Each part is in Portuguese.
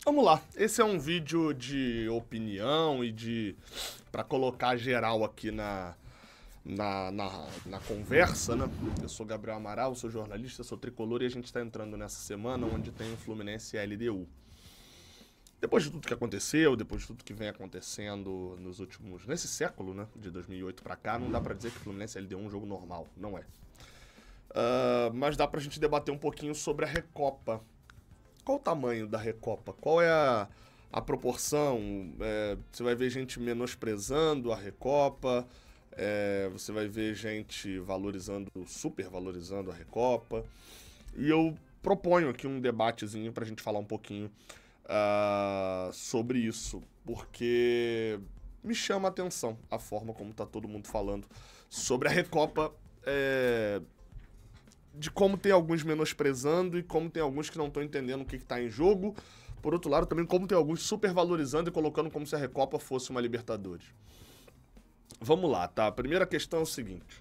Vamos lá, esse é um vídeo de opinião e para colocar geral aqui na conversa, né? Eu sou Gabriel Amaral, sou jornalista, sou tricolor e a gente tá entrando nessa semana onde tem o Fluminense e a LDU. Depois de tudo que aconteceu, depois de tudo que vem acontecendo nesse século, né, de 2008 pra cá, não dá pra dizer que o Fluminense e a LDU é um jogo normal, não é. Mas dá pra gente debater um pouquinho sobre a Recopa. Qual o tamanho da Recopa? Qual é a proporção? Você vai ver gente menosprezando a Recopa, você vai ver gente super valorizando a Recopa. E eu proponho aqui um debatezinho pra gente falar um pouquinho sobre isso, porque me chama a atenção a forma como tá todo mundo falando sobre a Recopa, de como tem alguns menosprezando e como tem alguns que não estão entendendo o que tá em jogo. Por outro lado, também como tem alguns super valorizando e colocando como se a Recopa fosse uma Libertadores. Vamos lá, tá? A primeira questão é o seguinte.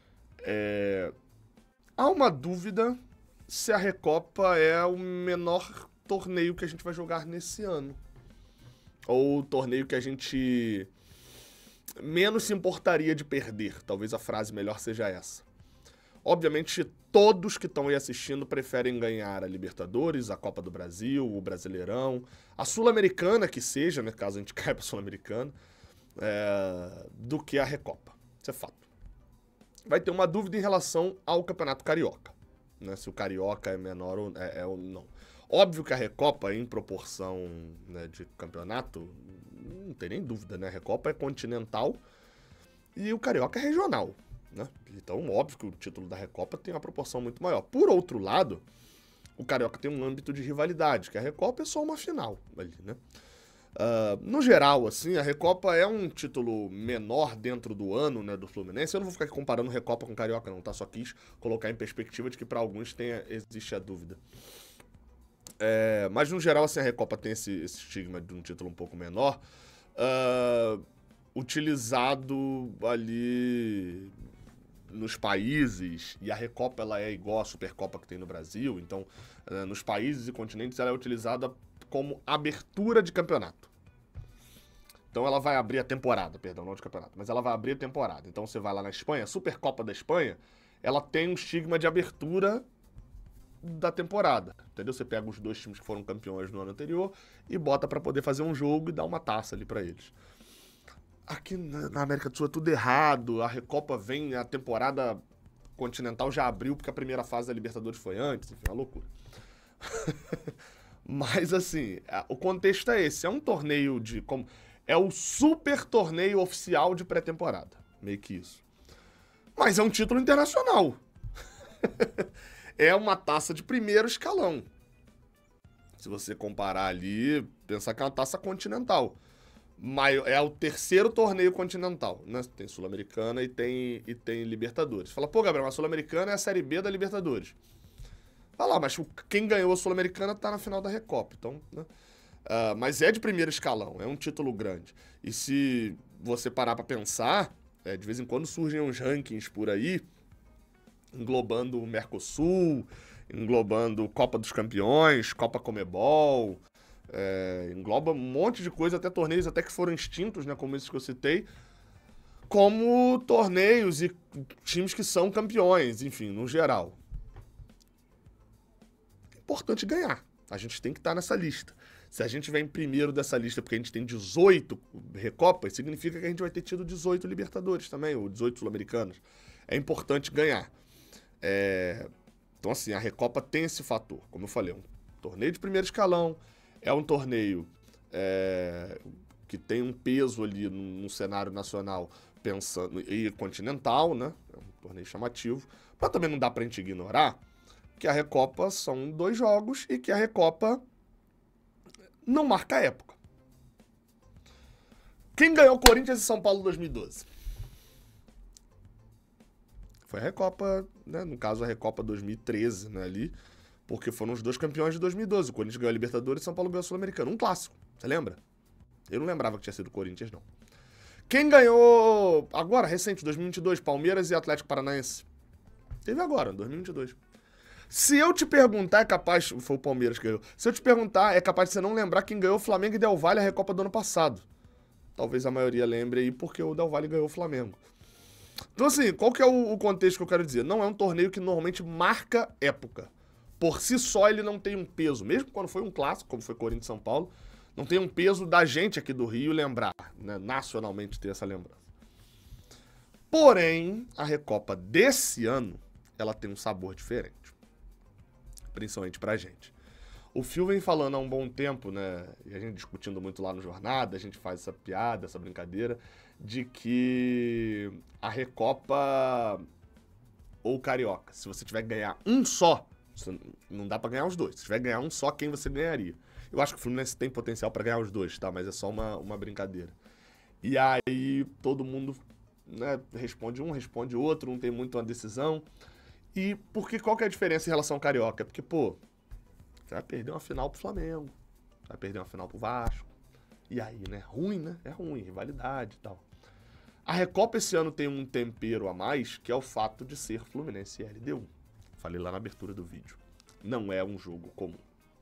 Há uma dúvida se a Recopa é o menor torneio que a gente vai jogar nesse ano. Ou o torneio que a gente menos se importaria de perder. Talvez a frase melhor seja essa. Obviamente, todos que estão aí assistindo preferem ganhar a Libertadores, a Copa do Brasil, o Brasileirão, a Sul-Americana que seja, né, caso a gente caia pra Sul-Americana, do que a Recopa. Isso é fato. Vai ter uma dúvida em relação ao Campeonato Carioca, né, se o Carioca é menor ou não. Óbvio que a Recopa, em proporção, né, de campeonato, não tem nem dúvida, né? A Recopa é continental e o Carioca é regional, né? Então, óbvio que o título da Recopa tem uma proporção muito maior. Por outro lado, o Carioca tem um âmbito de rivalidade, que a Recopa é só uma final ali, né? No geral, assim, a Recopa é um título menor dentro do ano, né, do Fluminense. Eu não vou ficar aqui comparando Recopa com Carioca, não, tá? Só quis colocar em perspectiva de que para alguns existe a dúvida. Mas no geral, assim, a Recopa tem esse estigma de um título um pouco menor, utilizado ali nos países, e a Recopa ela é igual à Supercopa que tem no Brasil, então nos países e continentes ela é utilizada como abertura de campeonato. Então ela vai abrir a temporada, perdão, não de campeonato, mas ela vai abrir a temporada. Então você vai lá na Espanha, a Supercopa da Espanha, ela tem um estigma de abertura da temporada, entendeu? Você pega os dois times que foram campeões no ano anterior e bota pra poder fazer um jogo e dar uma taça ali pra eles. Aqui na América do Sul é tudo errado, a Recopa vem, a temporada continental já abriu porque a primeira fase da Libertadores foi antes, enfim, é uma loucura. Mas assim, o contexto é esse, é um torneio é o super torneio oficial de pré-temporada, meio que isso. Mas é um título internacional. É uma taça de primeiro escalão. Se você comparar ali, pensar que é uma taça continental. Mas é o terceiro torneio continental, né? Tem Sul-Americana e tem Libertadores. Fala, pô, Gabriel, a Sul-Americana é a Série B da Libertadores. Vai lá, mas quem ganhou a Sul-Americana tá na final da Recopa, então, né? Mas é de primeiro escalão, é um título grande. E se você parar pra pensar, de vez em quando surgem uns rankings por aí, englobando o Mercosul, englobando Copa dos Campeões, Copa Comebol, engloba um monte de coisa, até torneios até que foram extintos, né, como esses que eu citei, como torneios e times que são campeões, enfim, no geral. É importante ganhar, a gente tem que estar nessa lista. Se a gente vem primeiro dessa lista porque a gente tem 18 Recopas, significa que a gente vai ter tido 18 Libertadores também, ou 18 Sul-Americanos. É importante ganhar. Então, assim, a Recopa tem esse fator. Como eu falei, é um torneio de primeiro escalão, é um torneio que tem um peso ali no cenário nacional e continental, né? É um torneio chamativo. Mas também não dá pra gente ignorar que a Recopa são 2 jogos e que a Recopa não marca a época. Quem ganhou Corinthians e São Paulo em 2012? Foi a Recopa, né? No caso, a Recopa 2013, né, ali, porque foram os 2 campeões de 2012. O Corinthians ganhou a Libertadores e São Paulo ganhou a Sul-Americana. Um clássico, você lembra? Eu não lembrava que tinha sido o Corinthians, não. Quem ganhou agora, recente, 2022, Palmeiras e Atlético Paranaense? Teve agora, 2022. Se eu te perguntar, é capaz... Foi o Palmeiras que ganhou. Se eu te perguntar, é capaz de você não lembrar quem ganhou o Flamengo e Del Valle a Recopa do ano passado. Talvez a maioria lembre aí, porque o Del Valle ganhou o Flamengo. Então, assim, qual que é o contexto que eu quero dizer? Não é um torneio que normalmente marca época. Por si só, ele não tem um peso. Mesmo quando foi um clássico, como foi Corinthians e São Paulo, não tem um peso da gente aqui do Rio lembrar, né? Nacionalmente ter essa lembrança. Porém, a Recopa desse ano, ela tem um sabor diferente. Principalmente pra gente. O Phil vem falando há um bom tempo, né? E a gente discutindo muito lá no Jornada, a gente faz essa piada, essa brincadeira, de que a Recopa ou Carioca, se você tiver que ganhar um só, não dá pra ganhar os dois. Se tiver que ganhar um só, quem você ganharia? Eu acho que o Fluminense tem potencial pra ganhar os dois, tá? Mas é só uma brincadeira. E aí todo mundo, né, responde um, responde outro, não tem muito uma decisão. E porque qual que é a diferença em relação ao Carioca? Porque, pô, você vai perder uma final pro Flamengo, vai perder uma final pro Vasco. E aí, né? Ruim, né? É ruim, rivalidade e tal. A Recopa esse ano tem um tempero a mais, que é o fato de ser Fluminense e LDU. Falei lá na abertura do vídeo. Não é um jogo comum.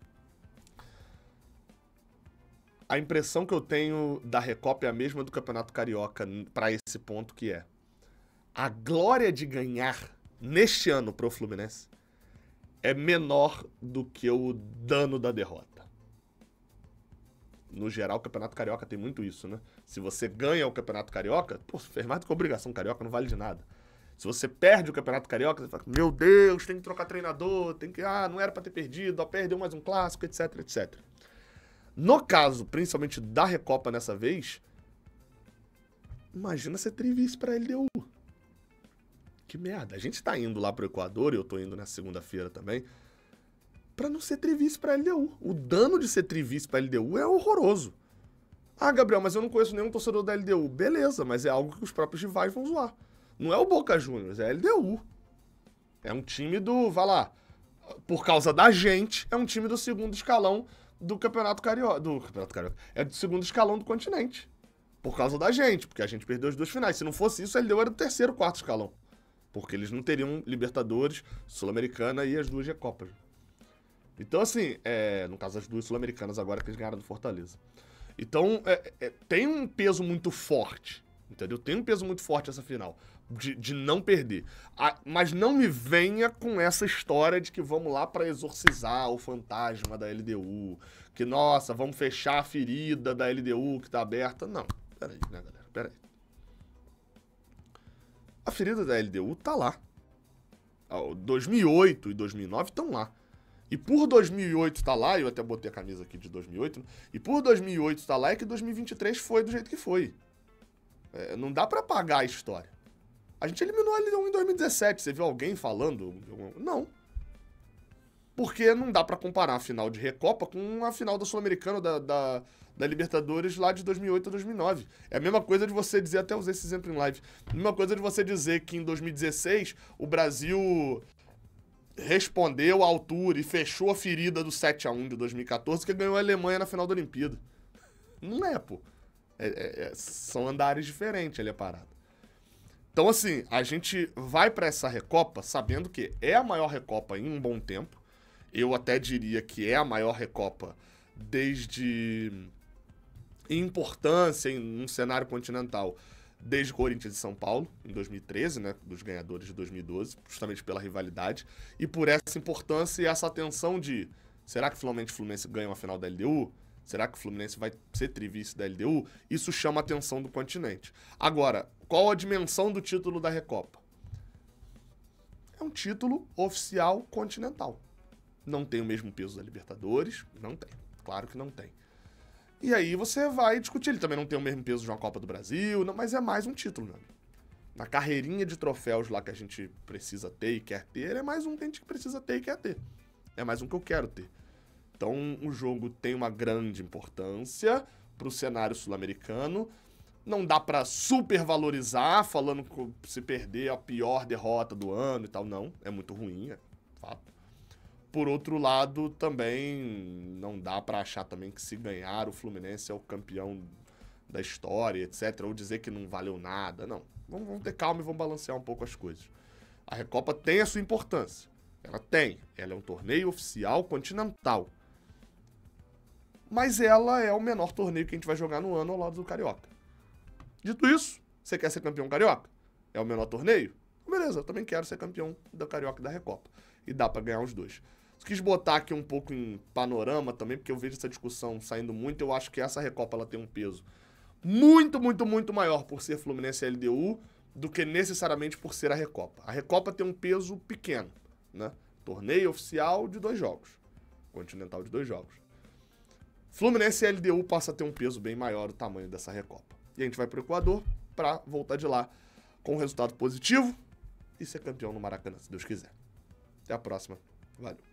A impressão que eu tenho da Recopa é a mesma do Campeonato Carioca para esse ponto, que é a glória de ganhar neste ano pro Fluminense é menor do que o dano da derrota. No geral, o Campeonato Carioca tem muito isso, né? Se você ganha o Campeonato Carioca, pô, fez mais do que obrigação carioca, não vale de nada. Se você perde o Campeonato Carioca, você fala, meu Deus, tem que trocar treinador, tem que, não era pra ter perdido, perdeu mais um clássico, etc, etc. No caso, principalmente da Recopa nessa vez, imagina ser trivice pra LDU. Que merda. A gente tá indo lá pro Equador, e eu tô indo na segunda-feira também, pra não ser trivice pra LDU. O dano de ser trivice pra LDU é horroroso. Ah, Gabriel, mas eu não conheço nenhum torcedor da LDU. Beleza, mas é algo que os próprios rivais vão zoar. Não é o Boca Juniors, é a LDU. É um time do, vai lá, por causa da gente, é um time do segundo escalão do Campeonato Carioca. É do segundo escalão do continente. Por causa da gente, porque a gente perdeu as duas finais. Se não fosse isso, a LDU era do terceiro, quarto escalão. Porque eles não teriam Libertadores, Sul-Americana e as duas Recopas. Então, assim, no caso, as duas Sul-Americanas agora que eles ganharam do Fortaleza. Então, tem um peso muito forte, entendeu? Tem um peso muito forte essa final, de não perder. Mas não me venha com essa história de que vamos lá pra exorcizar o fantasma da LDU, que, nossa, vamos fechar a ferida da LDU que tá aberta. Não, peraí, né, galera? Peraí. A ferida da LDU tá lá. 2008 e 2009 estão lá. E por 2008 tá lá, eu até botei a camisa aqui de 2008, né? E por 2008 tá lá é que 2023 foi do jeito que foi. Não dá pra apagar a história. A gente eliminou a LDU em 2017, você viu alguém falando? Não. Porque não dá pra comparar a final de Recopa com a final da Sul-Americana, da Libertadores lá de 2008 a 2009. É a mesma coisa de você dizer, até usei esse exemplo em live, a mesma coisa de você dizer que em 2016 o Brasil respondeu à altura e fechou a ferida do 7-1 de 2014 que ganhou a Alemanha na final da Olimpíada. Não é, pô. São andares diferentes ali a parada. Então, assim, a gente vai pra essa Recopa sabendo que é a maior Recopa em um bom tempo. Eu até diria que é a maior Recopa desde importância em um cenário continental, desde Corinthians e São Paulo, em 2013, né, dos ganhadores de 2012, justamente pela rivalidade, e por essa importância e essa atenção de, será que finalmente o Fluminense ganha uma final da LDU? Será que o Fluminense vai ser trivice da LDU? Isso chama a atenção do continente. Agora, qual a dimensão do título da Recopa? É um título oficial continental. Não tem o mesmo peso da Libertadores? Não tem. Claro que não tem. E aí você vai discutir. Ele também não tem o mesmo peso de uma Copa do Brasil, não, mas é mais um título, meu amigo. Na carreirinha de troféus lá que a gente precisa ter e quer ter, é mais um que a gente precisa ter e quer ter. É mais um que eu quero ter. Então, o jogo tem uma grande importância pro cenário sul-americano. Não dá pra supervalorizar, falando que se perder a pior derrota do ano e tal. Não, é muito ruim, é fato. Por outro lado, também não dá pra achar também que se ganhar o Fluminense é o campeão da história, etc. Ou dizer que não valeu nada. Não. Vamos ter calma e vamos balancear um pouco as coisas. A Recopa tem a sua importância. Ela tem. Ela é um torneio oficial continental. Mas ela é o menor torneio que a gente vai jogar no ano ao lado do Carioca. Dito isso, você quer ser campeão carioca? É o menor torneio? Beleza, eu também quero ser campeão da Carioca e da Recopa. E dá pra ganhar os dois. Quis botar aqui um pouco em panorama também, porque eu vejo essa discussão saindo muito. Eu acho que essa Recopa ela tem um peso muito, muito, muito maior por ser Fluminense e LDU do que necessariamente por ser a Recopa. A Recopa tem um peso pequeno, né? Torneio oficial de 2 jogos. Continental de 2 jogos. Fluminense e LDU passa a ter um peso bem maior o tamanho dessa Recopa. E a gente vai pro Equador pra voltar de lá com um resultado positivo e ser campeão no Maracanã, se Deus quiser. Até a próxima. Valeu.